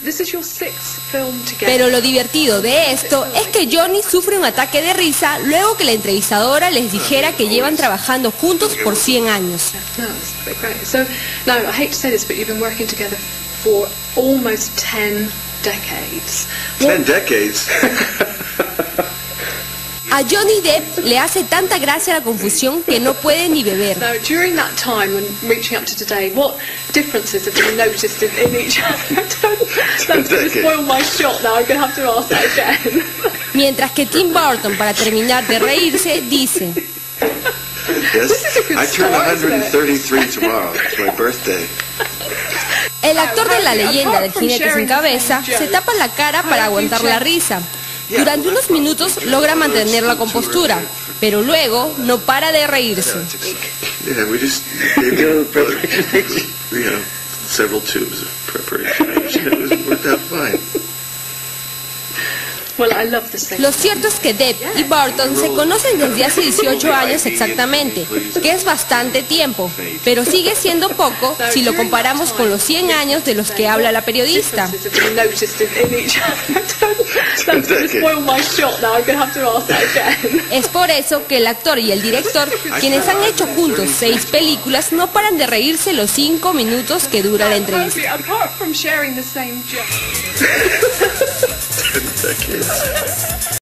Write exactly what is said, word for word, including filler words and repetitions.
Pero lo divertido de esto es que Johnny sufre un ataque de risa luego que la entrevistadora les dijera que llevan trabajando juntos por cien años. Ten decades. A Johnny Depp le hace tanta gracia la confusión que no puede ni beber. During that time when reaching up to today, what differences have you noticed in, in each other? That's going to spoil my shot now. I'm going to have to ask that again. Mientras que Tim Burton, para terminar de reírse, dice: Yes, I turn one hundred thirty-three tomorrow. It's my birthday. El actor de la leyenda del jinete sin cabeza se tapa la cara para aguantar la risa. Durante unos minutos logra mantener la compostura, pero luego no para de reírse. Yeah, we just gave you know, several tubes of preparation. It worked out fine. Lo cierto es que Depp y Burton se conocen desde hace dieciocho años exactamente, que es bastante tiempo, pero sigue siendo poco si lo comparamos con los cien años de los que habla la periodista. Es por eso que el actor y el director, quienes han hecho juntos seis películas, no paran de reírse los cinco minutos que dura la entrevista. Decades.